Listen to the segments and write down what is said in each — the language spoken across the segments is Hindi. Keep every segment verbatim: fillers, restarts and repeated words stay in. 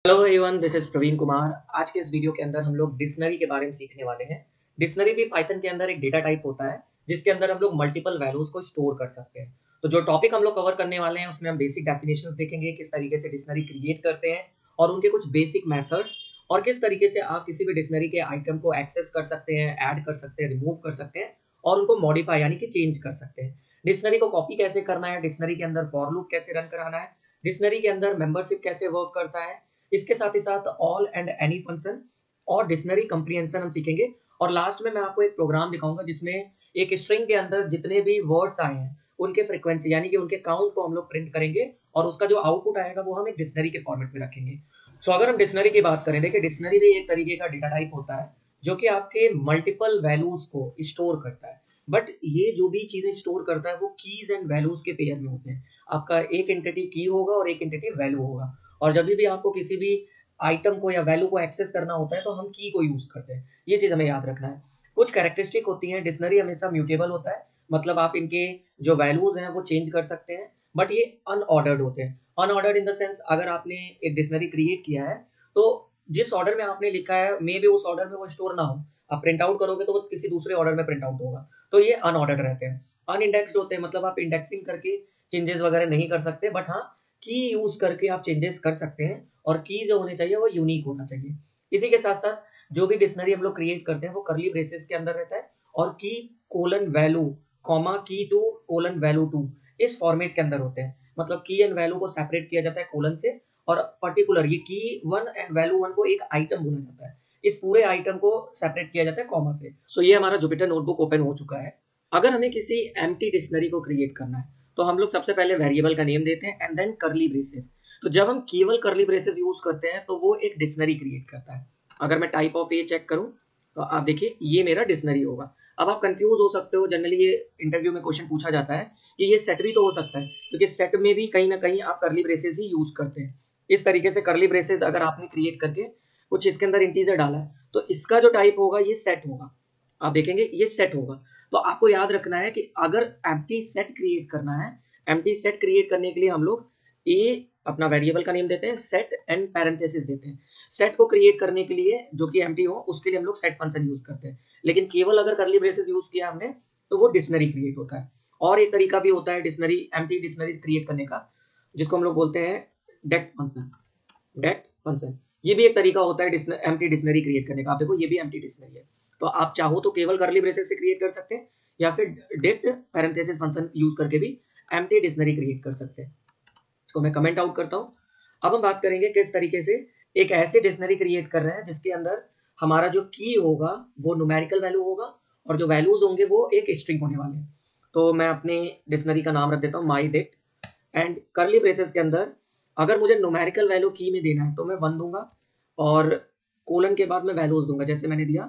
Hello everyone, this is Praveen Kumar. आज के इस वीडियो के अंदर हम लोग डिक्शनरी के बारे में सीखने वाले हैं। डिक्शनरी भी पाइथन के अंदर एक डेटा टाइप होता है जिसके अंदर हम लोग मल्टीपल वैल्यूज को स्टोर कर सकते हैं। तो जो टॉपिक हम लोग कवर करने वाले हैं उसमें हम बेसिक डेफिनेशंस देखेंगे, किस तरीके से डिक्शनरी क्रिएट करते हैं और उनके कुछ बेसिक मेथड्स, और किस तरीके से आप किसी भी डिक्शनरी के आइटम को एक्सेस कर सकते हैं, ऐड कर सकते हैं, रिमूव कर सकते हैं और उनको मॉडिफाई यानी कि चेंज कर सकते हैं। डिक्शनरी को कॉपी कैसे करना है, डिक्शनरी के अंदर फॉर लूप कैसे रन कराना है, डिक्शनरी के अंदर मेंबरशिप कैसे वर्क करता है, इसके साथ ही साथ ऑल एंड एनी फंक्शन और डिक्शनरी कंप्रीहेंशन हम सीखेंगे। और लास्ट में मैं आपको एक प्रोग्राम दिखाऊंगा जिसमें एक स्ट्रिंग के अंदर जितने भी वर्ड्स आए हैं उनके फ्रीक्वेंसी यानी कि उनके काउंट को हम लोग प्रिंट करेंगे और उसका जो आउटपुट आएगा वो हम एक डिक्शनरी के फॉर्मेट में रखेंगे। सो so, अगर हम डिक्शनरी की बात करें, देखिए डिक्शनरी भी एक तरीके का डेटा टाइप होता है जो कि आपके मल्टीपल वैल्यूज को स्टोर करता है। बट ये जो भी चीजें स्टोर करता है वो कीज एंड वैल्यूज के पेयर में होते हैं। आपका एक एंटिटी की होगा और एक एंटिटी वैल्यू होगा, और जब भी आपको किसी भी आइटम को या वैल्यू को एक्सेस करना होता है तो हम की को यूज करते हैं। ये चीज हमें याद रखना है। कुछ कैरेक्टरिस्टिक होती हैं, डिक्शनरी हमेशा म्यूटेबल होता है, मतलब आप इनके जो वैल्यूज हैं वो चेंज कर सकते हैं, बट ये अनऑर्डर्ड होते हैं। अनऑर्डर्ड इन द सेंस, अगर आपने एक डिक्शनरी क्रिएट किया है तो जिस ऑर्डर में आपने लिखा है मे भी उस ऑर्डर में वो स्टोर ना हो। आप प्रिंट आउट करोगे तो वो किसी दूसरे ऑर्डर में प्रिंट आउट होगा, तो ये अनऑर्डर्ड रहते हैं। अनइंडेक्स्ड होते हैं, मतलब आप इंडेक्सिंग करके चेंजेस वगैरह नहीं कर सकते, बट हाँ की यूज करके आप चेंजेस कर सकते हैं, और की जो होने चाहिए वो यूनिक होना चाहिए। इसी के साथ साथ जो भी डिक्शनरी हम लोग क्रिएट करते हैं वो करली ब्रेसेस के अंदर रहता है, और key colon value comma key two colon value two इस फॉर्मेट के अंदर होते हैं। मतलब की एंड वैल्यू को सेपरेट किया जाता है कोलन से, और पर्टिकुलर ये की वन एंड वैल्यू वन को एक आइटम बोला जाता है। इस पूरे आइटम को सेपरेट किया जाता है कॉमा से। सो so, ये हमारा जुपिटर नोटबुक ओपन हो चुका है। अगर हमें किसी एम्प्टी डिक्शनरी को क्रिएट करना है तो हम लोग सबसे पहले वेरिएबल का नेम देते हैं एंड देन करली ब्रेसेस। तो जब हम केवल करली ब्रेसेस यूज करते हैं तो वो एक डिक्शनरी क्रिएट करता है। अगर मैं टाइप ऑफ ए चेक करूं तो आप देखिए ये मेरा डिक्शनरी होगा। अब आप कंफ्यूज हो सकते हो, जनरली ये इंटरव्यू में क्वेश्चन पूछा जाता है कि ये सेट भी तो हो सकता है, क्योंकि सेट में भी कहीं ना कहीं आप करली ब्रेसेस ही यूज करते हैं। इस तरीके से करली ब्रेसेस अगर आपने क्रिएट करके कुछ इसके अंदर इंटीजर डाला है तो इसका जो टाइप होगा ये सेट होगा। आप देखेंगे ये सेट होगा। तो आपको याद रखना है कि अगर एम्प्टी सेट क्रिएट करना है, एम्प्टी सेट क्रिएट करने के लिए हम लोग ए अपना वेरिएबल का नेम देते हैं, सेट एंड पैरेंथेसिस देते हैं। सेट को क्रिएट करने के लिए जो कि एम्प्टी हो उसके लिए हम लोग सेट फंक्शन यूज करते हैं, लेकिन केवल अगर करली ब्रेसेस यूज किया हमने तो वो डिक्शनरी क्रिएट होता है। और एक तरीका भी होता है डिक्शनरी एम्प्टी डिक्शनरी क्रिएट करने का, जिसको हम लोग बोलते हैं डेट फंक्शन। डेट फंक्शन ये भी एक तरीका होता है एम्प्टी डिक्शनरी क्रिएट करने का। आप देखो ये भी एम्प्टी डिक्शनरी है, तो आप चाहो तो केवल करली ब्रेसेस से क्रिएट कर सकते हैं या फिर डेट पैरेंथेसिस फंक्शन यूज करके भी एम्प्टी डिक्शनरी क्रिएट कर सकते हैं। इसको मैं कमेंट आउट करता हूं। अब हम बात करेंगे किस तरीके से एक ऐसी डिक्शनरी क्रिएट कर रहे हैं जिसके अंदर हमारा जो की होगा वो न्यूमेरिकल वैल्यू होगा और जो वैल्यूज होंगे वो एक स्ट्रिंग होने वाले हैं। तो मैं अपने डिक्शनरी का नाम रख देता हूँ माई डेट, एंड करली ब्रेसेस के अंदर अगर मुझे न्यूमेरिकल वैल्यू की में देना है तो मैं वन दूंगा, और कोलन के बाद मैं वैल्यूज दूंगा। जैसे मैंने दिया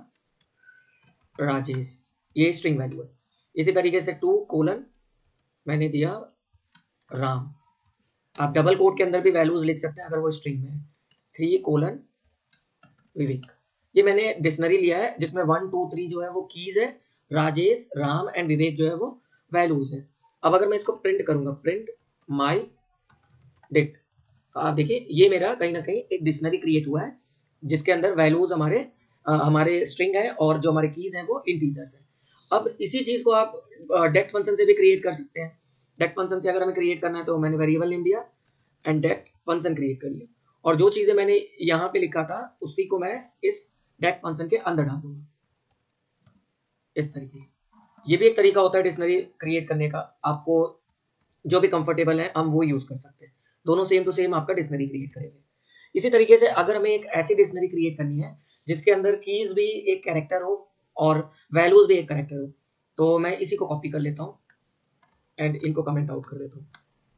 राजेश, ये स्ट्रिंग वैल्यू है। इसी तरीके से टू कोलन मैंने दिया राम। आप डबल कोट के अंदर भी वैल्यूज लिख सकते हैं अगर वो स्ट्रिंग में है। Three colon Vivek. ये मैंने डिक्शनरी लिया है जिसमें वन टू थ्री जो है वो कीज है, राजेश राम एंड विवेक जो है वो वैल्यूज है। अब अगर मैं इसको प्रिंट करूंगा, प्रिंट माई डेट, तो आप देखिए ये मेरा कहीं ना कहीं एक डिक्शनरी क्रिएट हुआ है जिसके अंदर वैल्यूज हमारे आ, हमारे स्ट्रिंग है और जो हमारे कीज हैं वो इंटीजर्स हैं। अब इसी चीज को आप डेट फंक्शन से भी क्रिएट कर सकते हैं। डेट फंक्शन से अगर हमें क्रिएट करना है तो मैंने वेरिएबल नेम दिया एंड डेट फंक्शन क्रिएट कर लिया, और जो चीजें मैंने यहाँ पे लिखा था उसी को मैं इस डेट फंक्शन के अंदर डाल दूंगा इस तरीके से। ये भी एक तरीका होता है डिक्शनरी क्रिएट करने का। आपको जो भी कंफर्टेबल है हम वो यूज कर सकते हैं। दोनों सेम टू सेम आपका डिक्शनरी क्रिएट करेंगे। इसी तरीके से अगर हमें एक ऐसी डिक्शनरी क्रिएट करनी है जिसके अंदर कीज भी एक कैरेक्टर हो और वैल्यूज भी एक कैरेक्टर हो, तो मैं इसी को कॉपी कर लेता हूँ एंड इनको कमेंट आउट कर देता हूँ।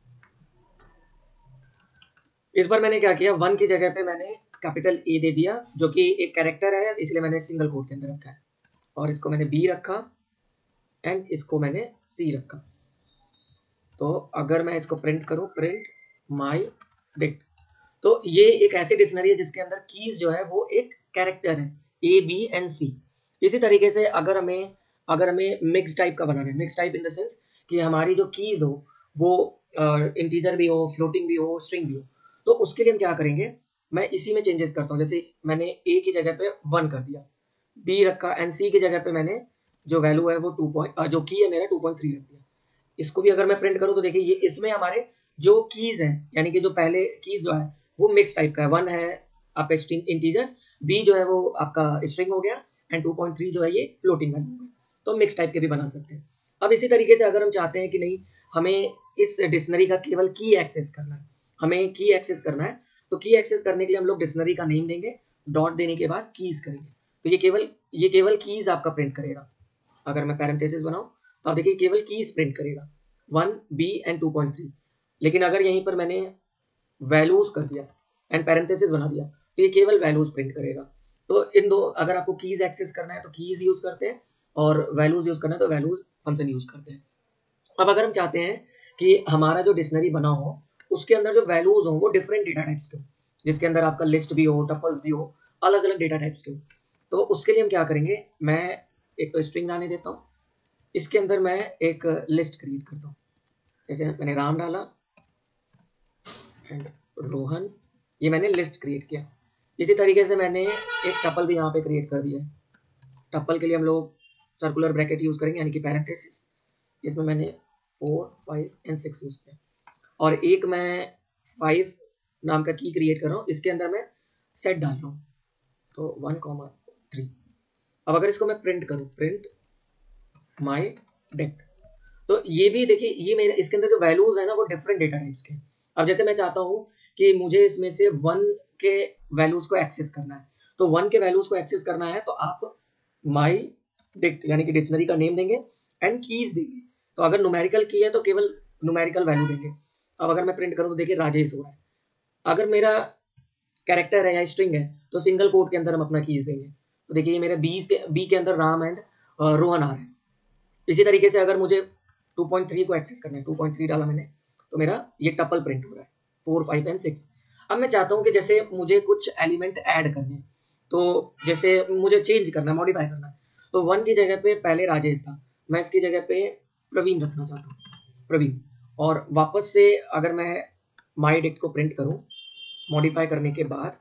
इस बार मैंने क्या किया, वन की जगह पे मैंने कैपिटल ए दे दिया जो कि एक कैरेक्टर है, इसलिए मैंने सिंगल कोट के अंदर रखा है, और इसको मैंने बी रखा एंड इसको मैंने सी रखा। तो अगर मैं इसको प्रिंट करूं, प्रिंट माई डेट, तो ये एक ऐसी डिक्शनरी है जिसके अंदर कीज जो है वो एक कैरेक्टर है, ए बी एंड सी। इसी तरीके से अगर हमें अगर हमें मिक्स टाइप का बनाना है, mix type in the sense कि हमारी जो कीज हो वो इंटीजर भी हो, फ्लोटिंग भी हो, स्ट्रिंग भी हो, तो उसके लिए हम क्या करेंगे, मैं इसी में चेंजेस करता हूँ। जैसे मैंने ए की जगह पे वन कर दिया, बी रखा, एंड सी की जगह पे मैंने जो वैल्यू है वो टू पॉइंट जो की है मेरा टू पॉइंट थ्री रख दिया। इसको भी अगर मैं प्रिंट करूँ तो देखिए ये इसमें हमारे जो कीज हैं, यानी कि जो पहले कीज जो है वो मिक्स टाइप का है। वन है आपका स्ट्रिंग इंटीजर, बी जो है वो आपका स्ट्रिंग हो गया, एंड टू पॉइंट थ्री जो है ये फ्लोटिंग वैल्यू है। तो मिक्स टाइप के भी बना सकते हैं। अब इसी तरीके से अगर हम चाहते हैं कि नहीं हमें इस डिक्शनरी का केवल की एक्सेस करना है, हमें की एक्सेस करना है, तो की एक्सेस करने के लिए हम लोग डिक्शनरी का नेम देंगे, डॉट देने के बाद कीज करेंगे, तो ये केवल ये केवल कीज आपका प्रिंट करेगा। अगर मैं पैरेंथेसिस बनाऊं तो आप देखिए केवल कीज प्रिंट करेगा, one B and two point three. लेकिन अगर यहीं पर मैंने वैल्यूज कर दिया एंड पैरेंथेसिस बना दिया तो ये केवल वैल्यूज प्रिंट करेगा। तो इन दो, अगर आपको कीज एक्सेस करना है तो कीज यूज करते हैं, और वैल्यूज यूज करना है तो वैल्यूज फंक्शन यूज करते हैं। अब अगर हम चाहते हैं कि हमारा जो डिक्शनरी बना हो उसके अंदर जो वैल्यूज हो वो डिफरेंट डेटा टाइप्स के हो, जिसके अंदर आपका लिस्ट भी हो, टपल्स भी हो, अलग अलग डेटा टाइप्स के हो, तो उसके लिए हम क्या करेंगे, मैं एक तो स्ट्रिंग लाने देता हूँ, इसके अंदर मैं एक लिस्ट क्रिएट करता हूँ। जैसे मैंने राम डाला एंड रोहन, ये मैंने लिस्ट क्रिएट किया। इसी तरीके से मैंने एक टपल भी यहाँ पे क्रिएट कर दिया है। टपल के लिए हम लोग सर्कुलर ब्रैकेट यूज करेंगे, यानी कि पैरेंथेसिस। इसमें मैंने four five and six use किया, और एक मैं फाइव नाम का की क्रिएट कर रहा हूँ, इसके अंदर मैं सेट डाल रहा हूँ, तो वन कॉमा थ्री। अब अगर इसको मैं प्रिंट करूँ, प्रिंट माई डेट, तो ये भी देखिए ये मेरे इसके अंदर जो वैल्यूज है ना वो डिफरेंट डेटा टाइप्स के। अब जैसे मैं चाहता हूँ कि मुझे इसमें से वन के वैल्यूज को एक्सेस करना है, तो वन के वैल्यूज को एक्सेस करना है तो आप माई डिक्ट यानी कि डिक्शनरी का नेम देंगे एंड कीज देंगे। तो अगर न्यूमेरिकल की है तो केवल न्यूमेरिकल वैल्यू देंगे। अब अगर मैं प्रिंट करूँ तो देखिए राजेश हो रहा है। अगर मेरा कैरेक्टर है या स्ट्रिंग है तो सिंगल कोट के अंदर हम अपना कीज देंगे। तो देखिए ये मेरे बी के बी के अंदर राम एंड रोहन आ रहे हैं। इसी तरीके से अगर मुझे टू पॉइंट थ्री को एक्सेस करना है, टू पॉइंट थ्री डाला मैंने, तो मेरा ये टपल प्रिंट हो रहा है, फोर फाइव एंड सिक्स। अब मैं चाहता हूँ कि जैसे मुझे कुछ एलिमेंट ऐड करने हैं, तो जैसे मुझे चेंज करना है, मॉडिफाई करना है, तो वन की जगह पे पहले राजेश था, मैं इसकी जगह पे प्रवीण रखना चाहता हूँ, प्रवीण। और वापस से अगर मैं माई डिक्ट को प्रिंट करूँ मॉडिफाई करने के बाद,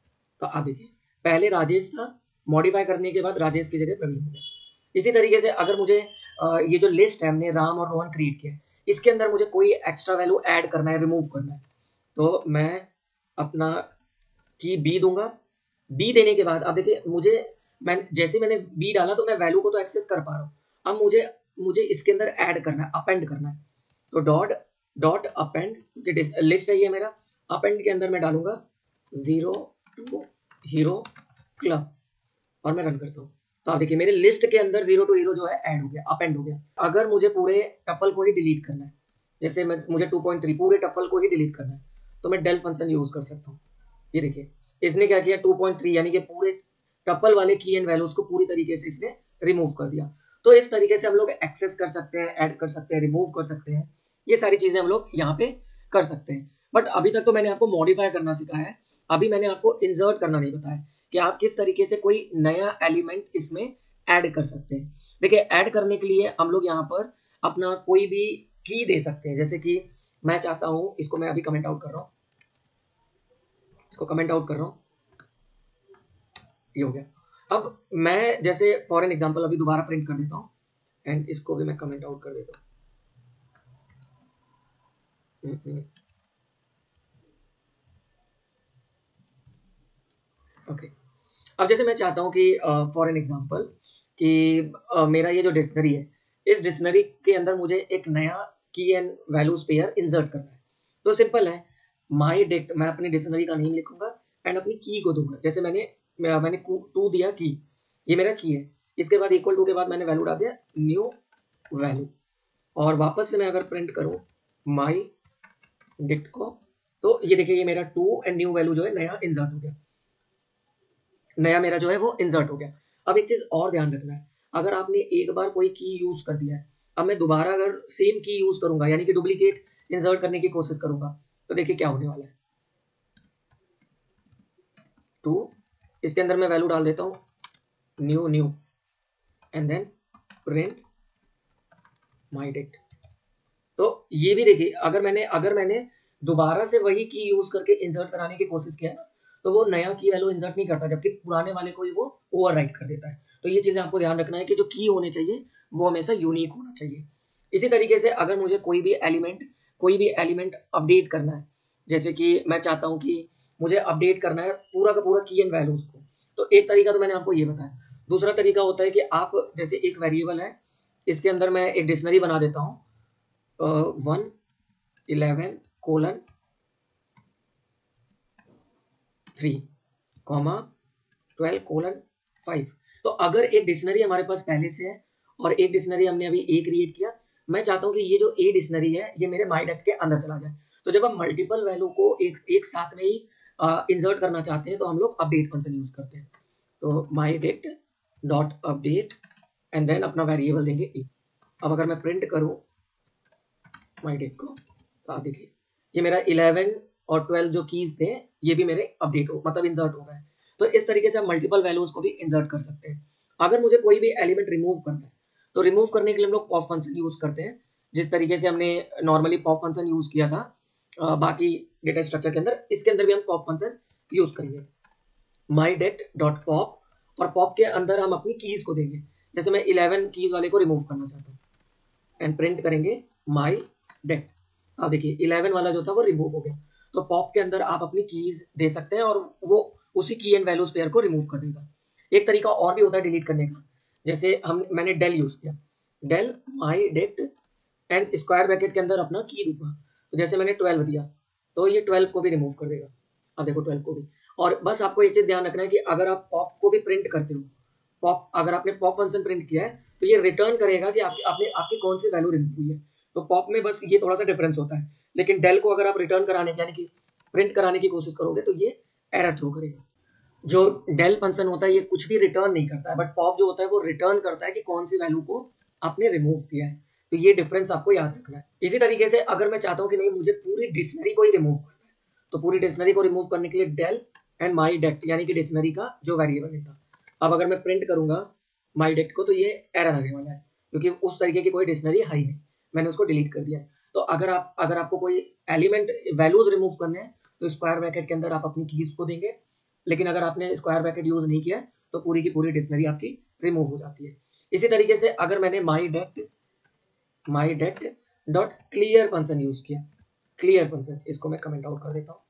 तो आप देखिए पहले राजेश था, मॉडिफाई करने के बाद राजेश की जगह प्रवीण हो गया। इसी तरीके से अगर मुझे ये जो लिस्ट है हमने राम और रोहन क्रिएट किया, इसके अंदर मुझे कोई एक्स्ट्रा वैल्यू ऐड करना है, रिमूव करना है, तो मैं अपना की बी दूंगा। बी देने के बाद अब देखिए मुझे मैं जैसे मैंने बी डाला तो मैं वैल्यू को तो एक्सेस कर पा रहा हूँ। अब मुझे मुझे इसके अंदर ऐड करना है, अपेंड करना है, तो डॉट डॉट अपेंड, लिस्ट है ये मेरा, अपेंड के अंदर मैं डालूंगा जीरो टू हीरो क्लब, और मैं रन करता हूँ। तो आप देखिए मेरे लिस्ट के अंदर जीरो टू हीरो जो है ऐड हो गया, अपेंड हो गया। अगर मुझे पूरे टपल को ही डिलीट करना है, जैसे मैं मुझे टू पॉइंट थ्री पूरे टपल को ही डिलीट करना है, तो मैं डेल फंक्शन यूज कर सकता हूँ। ये देखिए इसने क्या किया, टू पॉइंट थ्री यानी कि पूरे टपल वाले की एंड वैल्यूज को पूरी तरीके से इसने रिमूव कर दिया। तो इस तरीके से हम लोग एक्सेस कर सकते हैं, ऐड कर सकते हैं, रिमूव कर सकते हैं, ये सारी चीजें हम लोग यहाँ पे कर सकते हैं। बट अभी तक तो मैंने आपको मॉडिफाई करना सिखाया है, अभी मैंने आपको इंसर्ट करना नहीं बताया कि आप किस तरीके से कोई नया एलिमेंट इसमें ऐड कर सकते हैं। देखिए ऐड करने के लिए हम लोग यहाँ पर अपना कोई भी की दे सकते हैं, जैसे कि मैं चाहता हूं, इसको मैं अभी कमेंट आउट कर रहा हूं, इसको कमेंट आउट कर रहा हूं, ये हो गया। अब मैं जैसे फॉर एन एग्जांपल अभी दोबारा प्रिंट कर देता हूं, एंड इसको भी मैं कमेंट आउट कर देता हूं। ओके, अब जैसे मैं चाहता हूं कि फॉर एन एग्जांपल कि uh, मेरा ये जो डिक्शनरी है, इस डिक्शनरी के अंदर मुझे एक नया की एंड वैल्यूज पेयर इंसर्ट करना है। तो सिंपल है, माई डिक्ट, मैं अपनी डिक्शनरी का नेम लिखूंगा एंड अपनी की को दूंगा। जैसे मैंने मैंने टू दिया की, ये मेरा की है, इसके बाद इक्वल टू के बाद मैंने वैल्यू डाल दिया न्यू वैल्यू, और वापस से मैं अगर प्रिंट करूं माई डिक्ट को, तो ये देखिए ये मेरा टू एंड न्यू वैल्यू जो है नया इंसर्ट हो गया, नया मेरा जो है वो इंसर्ट हो गया। अब एक चीज और ध्यान रखना है, अगर आपने एक बार कोई की यूज कर दिया है, अब मैं दोबारा अगर सेम की यूज करूंगा यानी कि डुप्लीकेट इंसर्ट करने की कोशिश करूंगा, तो देखिए क्या होने वाला है, टू, इसके अंदर मैं वैल्यू डाल देता हूं new new and then print my डेट। तो ये भी देखिए अगर मैंने अगर मैंने दोबारा से वही की यूज करके इंसर्ट कराने की कोशिश किया ना, तो वो नया की वैल्यू इंसर्ट नहीं करता, जबकि पुराने वाले को ही वो ओवरराइट कर देता है। तो ये चीज़ें आपको ध्यान रखना है कि जो की होने चाहिए वो हमेशा यूनिक होना चाहिए। इसी तरीके से अगर मुझे कोई भी एलिमेंट कोई भी एलिमेंट अपडेट करना है, जैसे कि मैं चाहता हूँ कि मुझे अपडेट करना है पूरा का पूरा की एंड वैल्यूज को, तो एक तरीका तो मैंने आपको ये बताया। दूसरा तरीका होता है कि आप जैसे एक वेरिएबल है, इसके अंदर मैं एक डिक्शनरी बना देता हूँ one eleven colon three comma twelve colon five. तो अगर एक डिक्शनरी हमारे पास पहले से है और एक डिक्शनरी हमने अभी ए क्रिएट किया, मैं चाहता हूँ कि ये जो ए डिक्शनरी है ये मेरे माइडेक्ट के अंदर चला जाए। तो जब हम मल्टीपल वैल्यू को एक एक साथ में ही इंसर्ट करना चाहते हैं तो हम लोग अपडेट फंक्शन यूज करते हैं। तो my dict dot update and then अपना वेरिएबल देंगे ए। अब अगर मैं प्रिंट करूँ माइडेक्ट को तो आप देखिए ये मेरा इलेवन और ट्वेल्व जो कीज थे ये भी मेरे अपडेट हो मतलब इंसर्ट हो गए। तो इस तरीके से हम मल्टीपल वैल्यूज को भी इंसर्ट कर सकते हैं। अगर मुझे कोई भी एलिमेंट रिमूव करना है तो रिमूव करने के लिए हम लोग पॉप फंक्शन यूज करते हैं, जिस तरीके से हमने नॉर्मली पॉप फंक्शन यूज किया था आ, बाकी डेटा स्ट्रक्चर के अंदर, इसके अंदर भी हम पॉप फंक्शन यूज करेंगे। माई डेट डॉट पॉप, और पॉप के अंदर हम अपनी कीज को देंगे। जैसे मैं इलेवन कीज वाले को रिमूव करना चाहता हूँ एंड प्रिंट करेंगे माई डेट। अब देखिए इलेवन वाला जो था वो रिमूव हो गया। तो पॉप के अंदर आप अपनी कीज दे सकते हैं और वो उसी की एंड वैल्यूज पेयर को रिमूव कर देगा। एक तरीका और भी होता है डिलीट करने का, जैसे हम मैंने डेल यूज किया, डेल माई डेट एंड स्क्वायर ब्रैकेट के अंदर अपना की दूंगा। तो जैसे मैंने ट्वेल्व दिया तो ये ट्वेल्व को भी रिमूव कर देगा। अब देखो ट्वेल्व को भी। और बस आपको एक चीज ध्यान रखना है कि अगर आप पॉप को भी प्रिंट करते हो, पॉप अगर आपने पॉप फंक्शन प्रिंट किया है तो ये रिटर्न करेगा कि आपकी आपने आपकी कौन सी वैल्यू रिमूव हुई है। तो पॉप में बस ये थोड़ा सा डिफरेंस होता है, लेकिन डेल को अगर आप रिटर्न कराने यानी कि प्रिंट कराने की कोशिश करोगे तो ये एरर थ्रो करेगा। जो डेल फंक्शन होता है ये कुछ भी रिटर्न नहीं करता है, बट पॉप जो होता है वो रिटर्न करता है कि कौन सी वैल्यू को आपने रिमूव किया है। तो ये डिफरेंस आपको याद रखना है। इसी तरीके से अगर मैं चाहता हूँ कि नहीं मुझे पूरी डिक्शनरी को ही रिमूव करना है, तो पूरी डिक्शनरी को रिमूव करने के लिए डेल एंड माई डेट यानी कि डिक्शनरी का जो वेरिएबल है था। अब अगर मैं प्रिंट करूंगा माई डेट को तो ये एरर आने वाला है, क्योंकि उस तरीके की कोई डिक्शनरी है ही नहीं, मैंने उसको डिलीट कर दिया है। तो अगर आप अगर आपको कोई एलिमेंट वैल्यूज रिमूव करने हैं तो स्क्वायर ब्रैकेट के अंदर आप अपनी कीज को देंगे, लेकिन अगर आपने स्क्वायर ब्रैकेट यूज नहीं किया तो पूरी की पूरी डिक्शनरी आपकी रिमूव हो जाती है। इसी तरीके से अगर मैंने my date my date dot clear function use किया, क्लियर फंक्शन इसको मैं कमेंट आउट कर देता हूँ।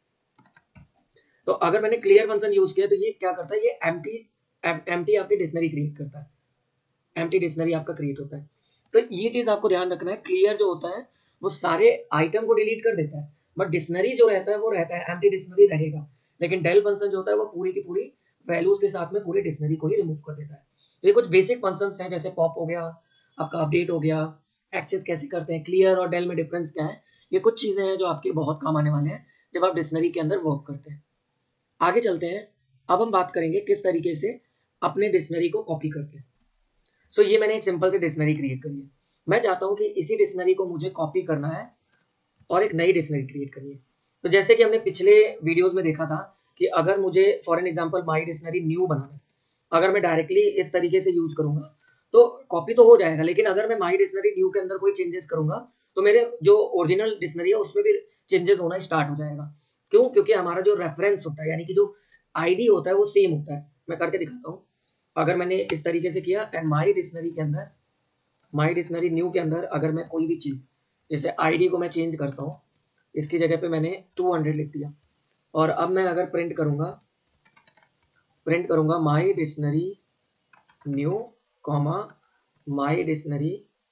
तो अगर मैंने क्लियर फंक्शन यूज किया तो ये क्या करता है, ये एम्प्टी एम्प्टी आपकी डिक्शनरी क्रिएट करता है, एम्प्टी डिक्शनरी आपका क्रिएट होता है। तो ये चीज आपको ध्यान रखना है, क्लियर जो होता है वो सारे आइटम को डिलीट कर देता है, बट डिक्शनरी जो रहता है वो रहता है, एम्प्टी डिक्शनरी रहेगा। लेकिन डेल फंक्शन जो होता है वो पूरी की पूरी वैल्यूज के साथ में पूरी डिक्शनरी को ही रिमूव कर देता है। तो ये कुछ बेसिक फंक्शंस हैं, जैसे पॉप हो गया, आपका अपडेट हो गया, एक्सेस कैसे करते हैं, क्लियर और डेल में डिफरेंस क्या है, ये कुछ चीजें हैं जो आपके बहुत काम आने वाले हैं जब आप डिक्शनरी के अंदर वर्क करते हैं। आगे चलते हैं, अब हम बात करेंगे किस तरीके से अपने डिक्शनरी को कॉपी करते हैं। सो so, ये मैंने एक सिंपल से डिक्शनरी क्रिएट करी है। मैं चाहता हूं कि इसी डिक्शनरी को मुझे कॉपी करना है और एक नई डिक्शनरी क्रिएट करनी है। तो जैसे कि हमने पिछले वीडियोस में देखा था कि अगर मुझे for an example my dictionary new बनाना है, अगर मैं डायरेक्टली इस तरीके से यूज करूंगा तो कॉपी तो हो जाएगा, लेकिन अगर मैं माई डिक्शनरी न्यू के अंदर कोई चेंजेस करूंगा तो मेरे जो ओरिजिनल डिक्शनरी है उसमें भी चेंजेस होना स्टार्ट हो जाएगा। क्यों? क्योंकि हमारा जो रेफरेंस होता है यानी कि जो आईडी होता है वो सेम होता है। मैं करके दिखाता हूँ। अगर मैंने इस तरीके से किया एंड माई डिक्शनरी के अंदर, माई डिक्शनरी न्यू के अंदर अगर मैं कोई भी चीज़ जैसे आईडी को मैं चेंज करता हूँ, इसकी जगह पे मैंने टू हंड्रेड लिख दिया, और अब मैं अगर प्रिंट करूंगा प्रिंट करूंगा my dictionary new comma my dictionary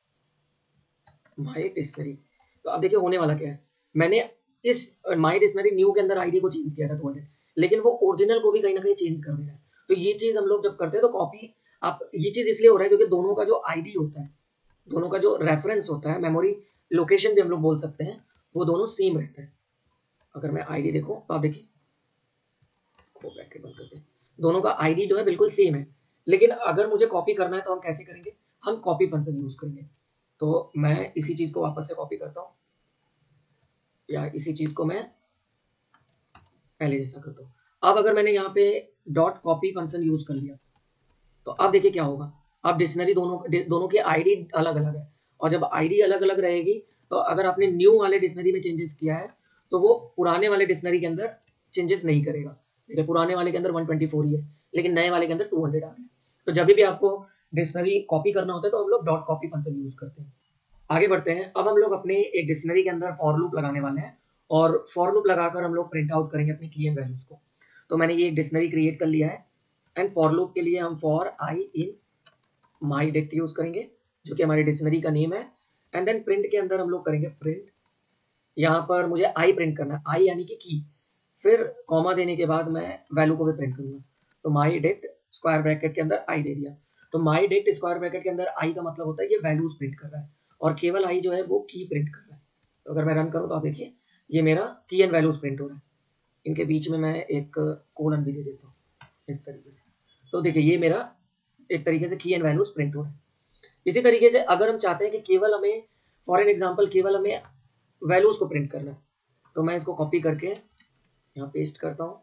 my dictionary, तो अब देखिए होने वाला क्या है, मैंने इस माई डिक्शनरी न्यू के अंदर आईडी को चेंज किया था टू हंड्रेड, लेकिन वो ओरिजिनल को भी कहीं ना कहीं चेंज कर दे रहा है। तो ये चीज हम लोग जब करते हैं तो कॉपी, आप ये चीज इसलिए हो रहा है क्योंकि दोनों का जो आईडी होता है, दोनों का जो रेफरेंस होता है, मेमोरी लोकेशन भी हम लोग बोल सकते हैं, वो दोनों सेम रहता है। अगर मैं आईडी देखूं तो आप देखिए, इसको ब्रैकेट बंद करते हैं, दोनों का आईडी जो है बिल्कुल सेम है। लेकिन अगर मुझे कॉपी करना है तो हम कैसे करेंगे, हम कॉपी फंक्शन यूज करेंगे। तो मैं इसी चीज को वापस से कॉपी करता हूँ, या इसी चीज को मैं पहले जैसा करता हूँ। अब अगर मैंने यहाँ पे डॉट कॉपी फंक्शन यूज कर लिया तो अब देखिए क्या होगा, अब डिक्शनरी दोनों दोनों की आईडी अलग अलग है, और जब आईडी अलग अलग रहेगी तो अगर आपने न्यू वाले डिक्शनरी में चेंजेस किया है तो वो पुराने वाले डिक्शनरी के अंदर चेंजेस नहीं करेगा। देखिए पुराने वाले के अंदर वन ट्वेंटी फोर ही है, लेकिन नए वाले के अंदर टू हंड्रेड आ गया। तो जब भी आपको डिक्शनरी कॉपी करना होता है तो हम लोग डॉट कॉपी फंक्शन यूज करते हैं। आगे बढ़ते हैं। अब हम लोग अपने एक डिक्शनरी के अंदर फॉर लूप लगाने वाले हैं और फॉर लूप लगाकर हम लोग प्रिंट आउट करेंगे अपनी की एंड वैल्यूज को। तो मैंने ये एक डिक्शनरी क्रिएट कर लिया है एंड फॉर लूप के लिए हम for I in my dict use करेंगे जो कि हमारी डिक्शनरी का नेम है। एंड देन प्रिंट के अंदर हम लोग करेंगे प्रिंट, यहाँ पर मुझे आई प्रिंट करना है, आई यानी कि की, फिर कॉमा देने के बाद मैं वैल्यू को भी प्रिंट करूंगा। तो माई डिक्ट स्क्वायर ब्रैकेट के अंदर आई दे दिया। तो माई डिक्ट स्क्वायर ब्रैकेट के अंदर आई का मतलब होता है ये वैल्यूज प्रिंट कर रहा है और केवल आई जो है वो की प्रिंट कर रहा है। तो अगर मैं रन करूँ तो आप देखिए ये मेरा की एंड वैल्यूज प्रिंट हो रहा है। इनके बीच में मैं एक कोलन भी दे देता हूँ इस तरीके से। तो देखिए ये मेरा एक तरीके से की एंड वैल्यूज प्रिंट हो रहा है। इसी तरीके से अगर हम चाहते हैं कि केवल हमें फॉर एन एग्जाम्पल केवल हमें वैल्यूज को प्रिंट करना है तो मैं इसको कॉपी करके यहाँ पेस्ट करता हूँ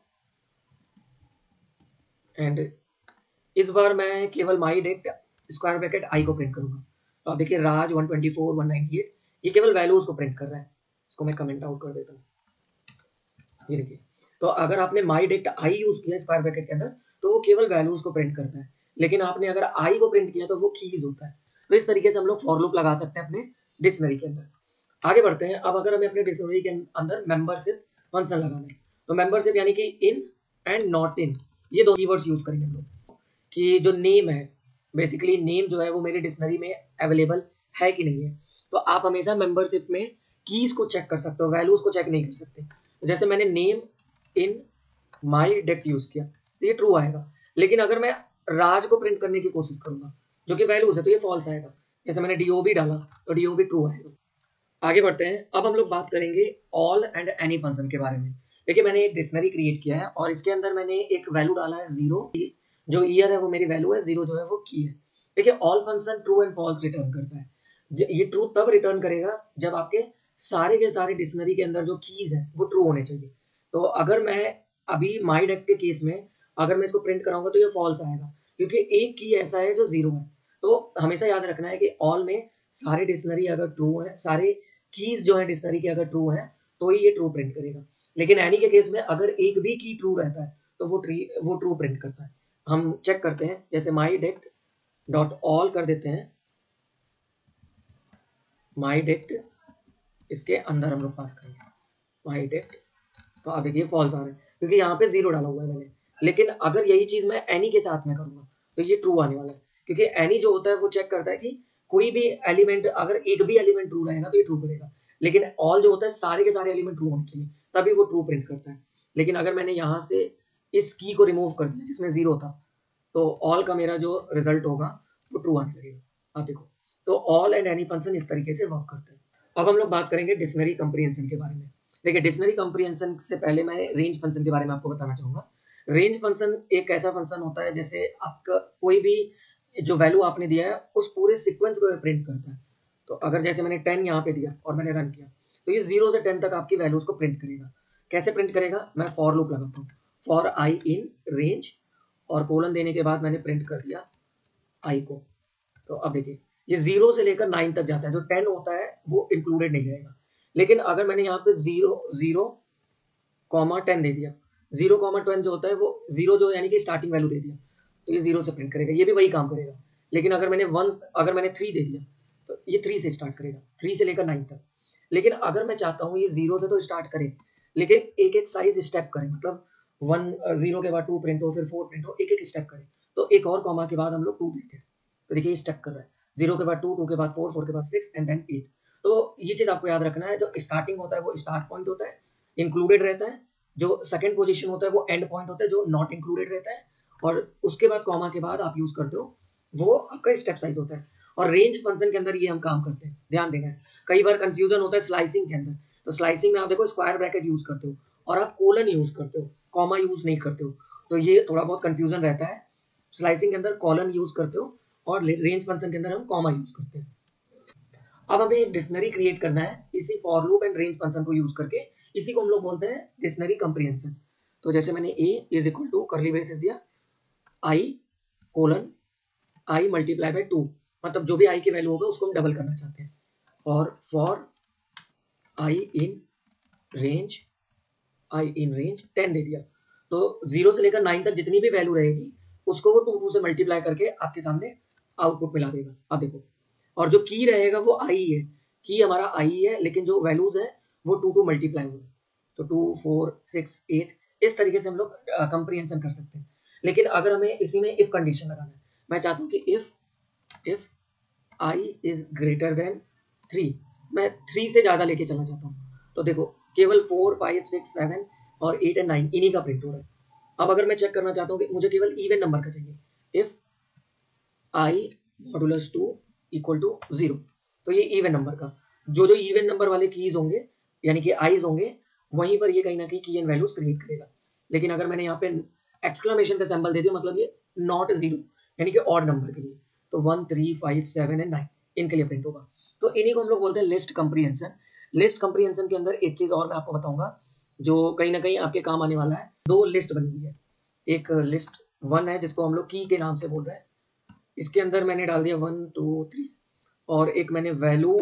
एंड इस बार मैं केवल माई डेट स्क्वायर ब्रैकेट आई को प्रिंट करूंगा। तो आप देखिए Raj one twenty four one ninety eight ये केवल वैल्यूज को प्रिंट कर रहा है। इसको मैं कमेंट आउट कर देता हूँ। ये देखिए, तो अगर आपने माई डेट आई यूज किया स्क्वायर ब्रैकेट के अंदर तो वो केवल वैल्यूज को प्रिंट करता है, लेकिन आपने अगर आई को प्रिंट किया तो वो कीज होता है। तो इस तरीके से हम लोग फॉर लूप लगा सकते हैं अपने डिक्शनरी के अंदर। आगे बढ़ते हैं। अब अगर हमें अपने डिक्शनरी के अंदर मेंबरशिप फंक्शन लगाना है तो मेंबरशिप यानी कि इन एंड नॉट इन ये दो कीवर्ड्स यूज करेंगे हम लोग कि जो नेम है बेसिकली नेम जो है वो मेरे डिक्शनरी में अवेलेबल है कि नहीं है। तो आप हमेशा मेंबरशिप में कीज को चेक कर सकते हो, वैल्यूज को चेक नहीं कर सकते। जैसे मैंने name in my dict use किया तो ये ट्रू आएगा, लेकिन अगर मैं राज को प्रिंट करने की कोशिश करूंगा जो कि वैल्यूज है तो ये फॉल्स आएगा। जैसे मैंने डीओबी डाला तो डीओबी ट्रू आएगा। आगे बढ़ते हैं। अब हम लोग बात करेंगे ऑल एंड एनी फंक्शन के बारे में। देखिए मैंने एक डिक्शनरी क्रिएट किया है और इसके अंदर मैंने एक वैल्यू डाला है जीरो, जो ईयर है वो मेरी वैल्यू है, जीरो जो है वो की है। देखिए all function true and false return करता है। ये ट्रू तब रिटर्न करेगा जब आपके सारे के सारे डिक्शनरी के अंदर जो कीज है वो ट्रू होने चाहिए। तो अगर मैं अभी माई डेक्ट के केस में अगर मैं इसको प्रिंट कराऊंगा तो ये फॉल्स आएगा क्योंकि एक की ऐसा है जो जीरो है। तो हमेशा याद रखना है कि ऑल में सारे डिक्शनरी अगर ट्रू है, सारे कीज जो है डिक्शनरी के अगर ट्रू है तो ही ये ट्रू प्रिंट करेगा। लेकिन एनी के केस में अगर एक भी की ट्रू रहता है तो वो ट्री वो ट्रू प्रिंट करता है। हम चेक करते हैं, जैसे माई डेक्ट डॉट ऑल कर देते हैं, माई डेक्ट इसके अंदर हम लोग पास करेंगे माई डेक्ट। तो आप देखिए फॉल्स आ रहा है क्योंकि यहाँ पे जीरो डाला हुआ है मैंने। लेकिन अगर यही चीज मैं एनी के साथ में करूंगा तो ये ट्रू आने वाला है क्योंकि एनी जो होता है वो चेक करता है कि कोई भी एलिमेंट अगर एक भी एलिमेंट ट्रू रहेगा तो ये ट्रू करेगा। लेकिन ऑल जो होता है सारे के सारे एलिमेंट ट्रू होने चाहिए तभी वो ट्रू प्रिंट करता है। लेकिन अगर मैंने यहाँ से इस की को रिमूव कर दिया जिसमें जीरो था तो ऑल का मेरा जो रिजल्ट होगा वो ट्रू आने लगेगा। आप देखो, तो ऑल एंड एनी फंक्शन इस तरीके से वर्क करते हैं। अब हम लोग बात करेंगे डिक्शनरी कंप्रीहेंशन के बारे में। देखिए डिक्शनरी कंप्रीहेंशन से पहले मैं रेंज फंक्शन के बारे में आपको बताना चाहूंगा। रेंज फंक्शन एक ऐसा फंक्शन होता है जैसे आपका कोई भी जो वैल्यू आपने दिया है उस पूरे सीक्वेंस को प्रिंट करता है। तो अगर जैसे मैंने टेन यहाँ पे दिया और मैंने रन किया तो ये जीरो से टेन तक आपकी वैल्यूज को प्रिंट करेगा। कैसे प्रिंट करेगा, मैं फॉर लूप लगाता हूँ, फॉर आई इन रेंज और कोलन देने के बाद मैंने प्रिंट कर दिया आई को। तो अब देखिए ये जीरो से लेकर नाइन तक जाता है, जो टेन होता है वो इंक्लूडेड नहीं रहेगा। लेकिन अगर मैंने यहाँ पे जीरो जीरो कॉमा टेन दे दिया, जीरो कॉमा टेन जो होता है वो जीरो जो यानी कि स्टार्टिंग वैल्यू दे दिया तो ये जीरो से प्रिंट करेगा, ये भी वही काम करेगा। लेकिन अगर मैंने वन अगर मैंने थ्री दे दिया तो ये थ्री से स्टार्ट करेगा, थ्री से लेकर नाइन तक। लेकिन अगर मैं चाहता हूँ ये जीरो से तो स्टार्ट करे लेकिन एक एक साइज स्टेप करे, मतलब वन जीरो के बाद टू प्रिंट हो फिर फोर प्रिंट हो, एक एक स्टेप करे, तो एक और कॉमा के बाद हम लोग टू देते हैं। तो देखिए स्टेप कर रहा है, जीरो के बाद टू, टू के बाद फोर, फोर के बाद सिक्स एंड देन एट। तो ये चीज आपको याद रखना है, जो स्टार्टिंग होता है वो स्टार्ट पॉइंट होता है, इंक्लूडेड रहता है। जो सेकंड पोजीशन होता है वो एंड पॉइंट होता है जो नॉट इंक्लूडेड रहता है। और उसके बाद कॉमा के बाद आप यूज करते हो वो आपका स्टेप साइज होता है। और रेंज फंक्शन के अंदर ये हम काम करते हैं, ध्यान देना है। कई बार कंफ्यूजन होता है स्लाइसिंग के अंदर, तो स्लाइसिंग में आप देखो स्क्वायर ब्रैकेट यूज करते हो और आप कोलन यूज करते हो, कॉमा यूज नहीं करते हो, तो ये थोड़ा बहुत कंफ्यूजन रहता है। स्लाइसिंग के अंदर कॉलन यूज करते हो और रेंज फंक्शन के अंदर हम कॉमा यूज करते हैं। अब हमें एक डिक्शनरी क्रिएट करना है इसी for loop and range function को यूज करके, इसी को हम लोग बोलते हैं डिक्शनरी कंप्रीहेंशन। तो जैसे मैंने A is equal to curly braces दिया, I colon I multiply by two, मतलब जो भी आई की वैल्यू होगा उसको हम डबल करना चाहते हैं। और for I in range I in range ten दे दिया। तो जीरो से लेकर नाइन तक जितनी भी वैल्यू रहेगी उसको वो टू टू से मल्टीप्लाई करके आपके सामने आउटपुट मिला देगा। अब देखो, और जो की रहेगा वो आई है, की हमारा आई है, लेकिन जो वैल्यूज है वो टू टू मल्टीप्लाई हुए, तो टू फोर सिक्स एट, इस तरीके से हम लोग कंप्रीहेंशन कर सकते हैं। लेकिन अगर हमें इसी में इफ कंडीशन लगाना है, मैं चाहता हूँ कि if if I is greater than three, मैं थ्री से ज्यादा लेके चलना चाहता हूँ, तो देखो केवल फोर फाइव सिक्स सेवन और एट एंड नाइन इन्हीं का प्रिंट हो रहा है। अब अगर मैं चेक करना चाहता हूँ कि मुझे केवल इवन नंबर का चाहिए, if I modulus two equal to zero, तो ये इवन नंबर का, जो जो इवन नंबर वाले कीज होंगे यानी कि आईज होंगे, वहीं पर ये कहीं ना कहीं की एंड वैल्यूज क्रिएट करेगा। लेकिन अगर मैंने यहाँ पे एक्सक्लेमेशन का सिंबल दे दिया, मतलब ये नॉट जीरो यानी कि ऑड नंबर के लिए, तो one three five seven and nine इनके लिए प्रिंट होगा। तो इन्हीं को हम लोग बोलते हैं लिस्ट कंप्रीहेंशन। लिस्ट कंप्रीहेंशन के अंदर एक चीज और मैं आपको बताऊंगा जो कहीं ना कहीं आपके काम आने वाला है। दो लिस्ट बनी हुई है, एक लिस्ट वन है जिसको हम लोग की के नाम से बोल रहे हैं, इसके अंदर मैंने डाल दिया वन टू थ्री, और एक मैंने वैल्यू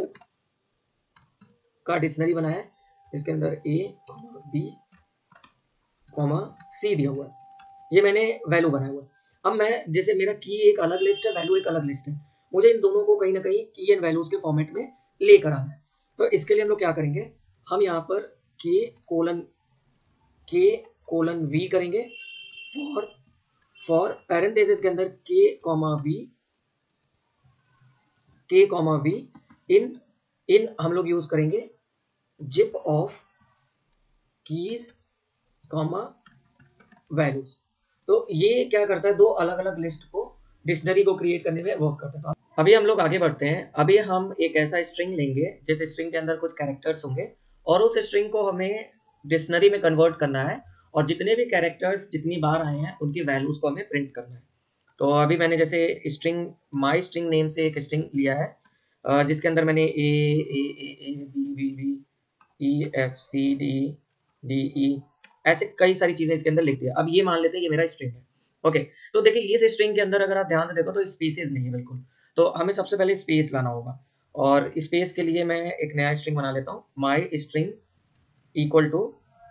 का डिक्शनरी बनाया है जिसके अंदर ए बी कॉमा सी दिया हुआ है, ये मैंने वैल्यू बनाया हुआ है। अब मैं जैसे मेरा की एक अलग लिस्ट है, वैल्यू एक अलग लिस्ट है, मुझे इन दोनों को कहीं ना कहीं की एंड वैल्यूज के फॉर्मेट में लेकर आना है। तो इसके लिए हम लोग क्या करेंगे, हम यहाँ पर K colon K colon V करेंगे फॉर फॉर पैरेंथेसिस के अंदर K comma V K comma V in in हम लोग यूज करेंगे zip of keys comma values. तो ये क्या करता है, दो अलग अलग लिस्ट को डिक्शनरी को क्रिएट करने में वर्क करता है। तो अभी हम लोग आगे बढ़ते हैं। अभी हम एक ऐसा स्ट्रिंग लेंगे जिस स्ट्रिंग के अंदर कुछ कैरेक्टर्स होंगे और उस स्ट्रिंग को हमें डिक्शनरी में कन्वर्ट करना है, और जितने भी कैरेक्टर्स जितनी बार आए हैं उनकी वैल्यूज को हमें प्रिंट करना है। तो अभी मैंने जैसे स्ट्रिंग माई स्ट्रिंग नेम से एक स्ट्रिंग लिया है जिसके अंदर मैंने A A A A B B B E F C D D E ऐसे कई सारी चीजें इसके अंदर लिख दिया। अब ये मान लेते हैं ये मेरा स्ट्रिंग है। ओके, तो देखिए इस स्ट्रिंग के अंदर अगर आप ध्यान से देखो तो स्पेसेस नहीं है बिल्कुल, तो हमें सबसे पहले स्पेस लाना होगा, और स्पेस के लिए मैं एक नया स्ट्रिंग बना लेता हूँ, my string equal to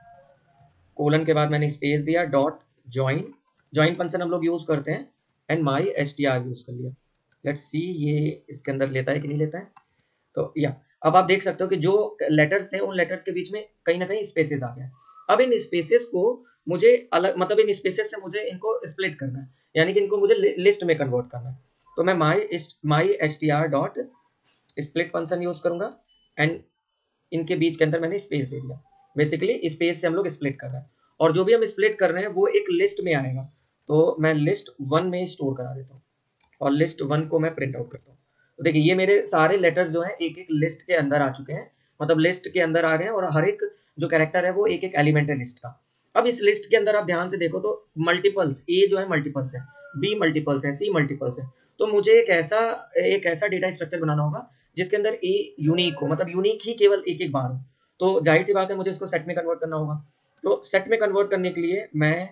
colon के बाद मैंने स्पेस दिया डॉट ज्वाइन, ज्वाइन फंक्शन हम लोग यूज करते हैं, and my S T R use कर लिया। लेट्स सी ये इसके अंदर लेता है कि नहीं लेता है। तो या अब आप देख सकते हो कि जो लेटर्स थे उन लेटर्स के बीच में कहीं ना कहीं स्पेसेस आ गया। अब इन स्पेसेस को मुझे अलग, मतलब इन स्पेसेस से मुझे इनको स्प्लिट करना है, यानी कि इनको मुझे लिस्ट में कन्वर्ट करना है। तो मैं my my S T R dot split function use करूंगा, एंड इनके बीच के अंदर मैंने स्पेस दे दिया। बेसिकली स्पेस से हम लोग स्प्लिट कर रहे हैं, और जो भी हम स्प्लिट कर रहे हैं वो एक लिस्ट में आएगा, तो मैं लिस्ट वन में स्टोर करा देता हूँ और लिस्ट वन को मैं प्रिंट आउट करता हूँ। तो देखिए ये मेरे सारे लेटर्स जो हैं एक एक लिस्ट के अंदर आ चुके हैं, मतलब लिस्ट के अंदर आ गए हैं, और हर एक जो कैरेक्टर है वो एक एक एलिमेंट है लिस्ट का। अब इस लिस्ट के अंदर आप ध्यान से देखो तो मल्टीपल्स, ए जो है मल्टीपल्स है, बी मल्टीपल्स है, सी मल्टीपल्स है, तो मुझे एक ऐसा एक ऐसा डेटा स्ट्रक्चर बनाना होगा जिसके अंदर ए यूनिक हो, मतलब यूनिक ही केवल एक एक बार हो। तो जाहिर सी बात है मुझे इसको सेट में कन्वर्ट करना होगा। तो सेट में कन्वर्ट करने के लिए मैं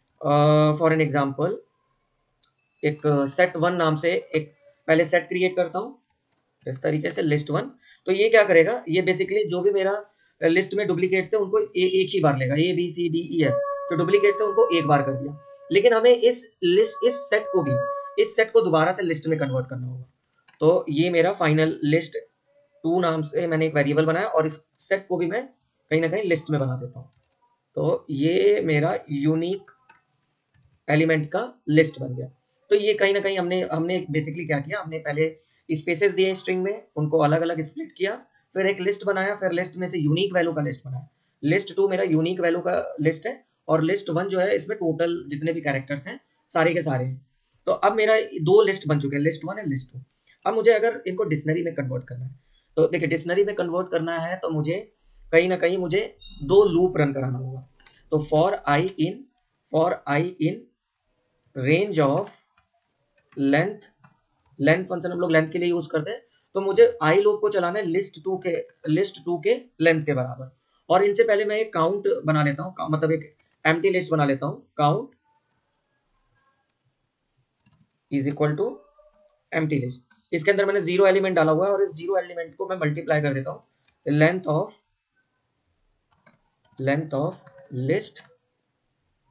फॉर एन एग्जाम्पल एक सेट वन नाम से एक पहले सेट क्रिएट करता हूँ इस तरीके से, लिस्ट वन। तो ये क्या करेगा, ये बेसिकली जो भी मेरा लिस्ट में डुप्लीकेट्स थे उनको ए, एक ही बार लेगा, A B C D E F जो डुप्लीकेट्स थे उनको एक बार कर दिया। लेकिन हमें इस लिस्ट इस सेट को भी इस सेट को दोबारा से लिस्ट में कन्वर्ट करना होगा। तो ये मेरा फाइनल लिस्ट टू नाम से मैंने एक वेरिएबल बनाया, और इस सेट को भी मैं कहीं ना कहीं लिस्ट में बना देता हूँ। तो ये मेरा यूनिक एलिमेंट का लिस्ट बन गया। तो ये कहीं ना कहीं हमने हमने बेसिकली क्या किया, हमने पहले स्पेसेस दिए स्ट्रिंग में, उनको अलग अलग स्प्लिट किया, फिर एक लिस्ट बनाया, फिर लिस्ट में से यूनिक वैल्यू का लिस्ट बनाया। लिस्ट टू मेरा यूनिक वैल्यू का लिस्ट है, और लिस्ट वन जो है इसमें टोटल जितने भी कैरेक्टर्स हैं सारे के सारे हैं। तो अब मेरा दो लिस्ट बन चुके हैं, list one and list two. अब मुझे अगर इनको डिक्शनरी में कन्वर्ट करना है, तो देखिए डिक्शनरी में कन्वर्ट करना है तो मुझे कहीं ना कहीं मुझे दो लूप रन कराना होगा। तो for I in for I in range of length, length function हम लोग लेंथ के लिए यूज करते हैं, तो मुझे आई लूप को चलाना है लिस्ट टू के लिस्ट टू के लेंथ के बराबर। और इनसे पहले मैं एक काउंट बना लेता हूँ, मतलब एक एम्प्टी लिस्ट बना लेता हूँ, count is equal to empty list. इसके अंदर मैंने जीरो एलिमेंट डाला हुआ है, और इस जीरो एलिमेंट को मैं मल्टीप्लाई कर देता हूँ length of length of list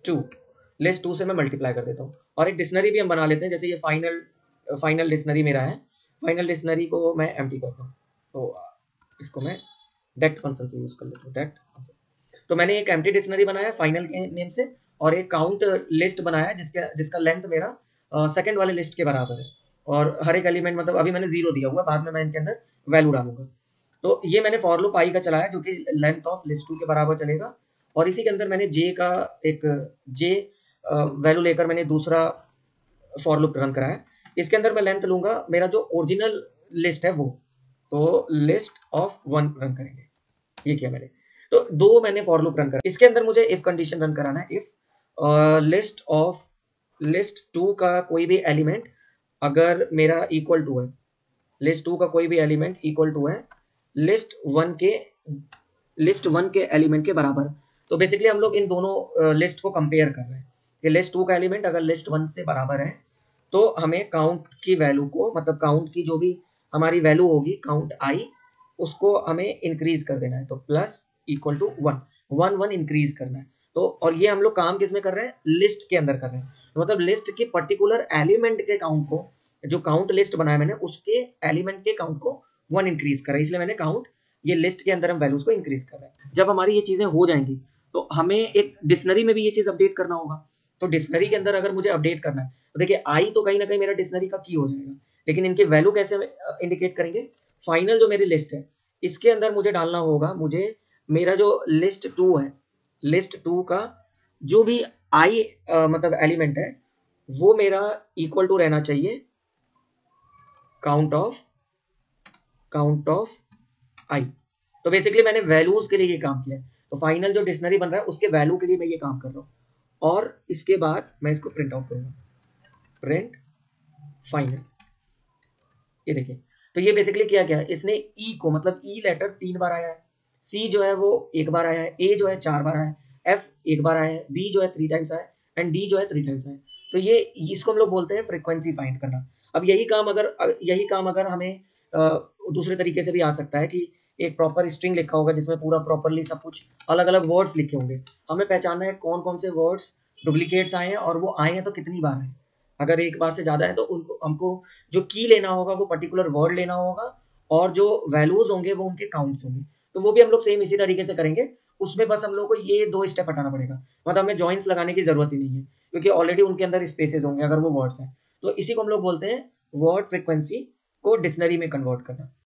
two, list two से मैं मल्टीप्लाई कर देता हूँ। और एक डिक्शनरी भी हम बना लेते हैं, जैसे ये फाइनल फाइनल डिक्शनरी मेरा है, फाइनल डिक्शनरी को मैं एम्प्टी करता हूँ, तो इसको मैं डेट फंक्शन से यूज कर लेता हूँ, डेट फंक्शन। तो मैंने एक एम्प्टी डिक्शनरी बनाया फाइनल के नेम से, और एक काउंट लिस्ट बनाया जिसका जिसका लेंथ मेरा सेकंड वाले लिस्ट के बराबर है, और हर एक एलिमेंट मतलब अभी मैंने जीरो दिया हुआ, बाद में मैं इनके अंदर वैल्यू डालूंगा। तो ये मैंने फॉर लूप आई का चलाया जो कि लेंथ ऑफ लिस्ट टू के बराबर चलेगा, और इसी के अंदर मैंने जे का एक जे वैल्यू लेकर मैंने दूसरा फॉर लूप रन कराया। इसके अंदर मैं लेंथ लूंगा मेरा जो ओरिजिनल लिस्ट है वो, तो लिस्ट ऑफ वन रन करेंगे, ये किया मैंने। तो दो मैंने फॉर लूप रन करा, इसके अंदर मुझे इफ कंडीशन रन कराना है, if list of list two का कोई भी एलिमेंट अगर मेरा इक्वल टू है, लिस्ट टू का कोई भी एलिमेंट इक्वल टू है लिस्ट वन के लिस्ट वन के एलिमेंट के बराबर। तो बेसिकली हम लोग इन दोनों लिस्ट को कंपेयर कर रहे हैं कि लिस्ट टू का एलिमेंट अगर लिस्ट वन से बराबर है तो हमें काउंट की वैल्यू को, मतलब काउंट की जो भी हमारी वैल्यू होगी काउंट आई, उसको हमें इंक्रीज कर देना है। तो plus equal to one, one one increase करना है। तो और ये हम लोग काम किस में कर रहे हैं, लिस्ट के अंदर कर रहे हैं। तो मतलब लिस्ट की पर्टिकुलर एलिमेंट के काउंट को, जो काउंट लिस्ट बनाया मैंने उसके एलिमेंट के काउंट को वन इंक्रीज करा, इसलिए मैंने काउंट ये लिस्ट के अंदर हम वैल्यूज को इंक्रीज कर रहे हैं। जब हमारी ये चीजें हो जाएंगी तो हमें एक डिक्शनरी में भी ये चीज अपडेट करना होगा। तो डिक्शनरी के अंदर अगर मुझे अपडेट करना है तो देखिए आई तो कहीं ना कहीं मेरा डिक्शनरी का की हो जाएगा, लेकिन इनके वैल्यू कैसे इंडिकेट करेंगे, फाइनल जो मेरी लिस्ट है इसके अंदर मुझे डालना होगा, मुझे मेरा जो लिस्ट टू है, लिस्ट टू का जो भी आई मतलब एलिमेंट है वो मेरा इक्वल टू रहना चाहिए count of count of I. तो बेसिकली मैंने वैल्यूज के लिए ये काम किया है। तो फाइनल जो डिक्शनरी बन रहा है उसके वैल्यू के लिए मैं ये काम कर रहा हूँ, और इसके बाद मैं इसको प्रिंट आउट करूंगा, प्रिंट फाइनल। ये देखिए, तो ये बेसिकली क्या क्या है, इसने ई को, मतलब ई लेटर तीन बार आया है, सी जो है वो एक बार आया है, ए जो है चार बार आया है, एफ एक बार आया है, बी जो है थ्री टाइम्स आया है, एंड डी जो है थ्री टाइम्स आया है। तो ये इसको हम लोग बोलते हैं फ्रीक्वेंसी फाइंड करना। अब यही काम अगर यही काम अगर हमें दूसरे तरीके से भी आ सकता है कि एक प्रॉपर स्ट्रिंग लिखा होगा जिसमें पूरा प्रॉपरली सब कुछ अलग अलग वर्ड्स लिखे होंगे, हमें पहचानना है कौन कौन से वर्ड्स डुप्लीकेट्स आए हैं और वो आए हैं तो कितनी बार आए। अगर एक बार से ज्यादा है तो उनको हमको जो की लेना होगा वो पर्टिकुलर वर्ड लेना होगा, और जो वैल्यूज होंगे वो उनके काउंट्स होंगे। तो वो भी हम लोग सेम इसी तरीके से करेंगे, उसमें बस हम लोग को ये दो स्टेप हटाना पड़ेगा, मतलब हमें जॉइंट्स लगाने की जरूरत ही नहीं है क्योंकि ऑलरेडी उनके अंदर स्पेसेस होंगे अगर वो वर्ड्स हैं। तो इसी को हम लोग बोलते हैं वर्ड फ्रीक्वेंसी को डिक्शनरी में कन्वर्ट करना।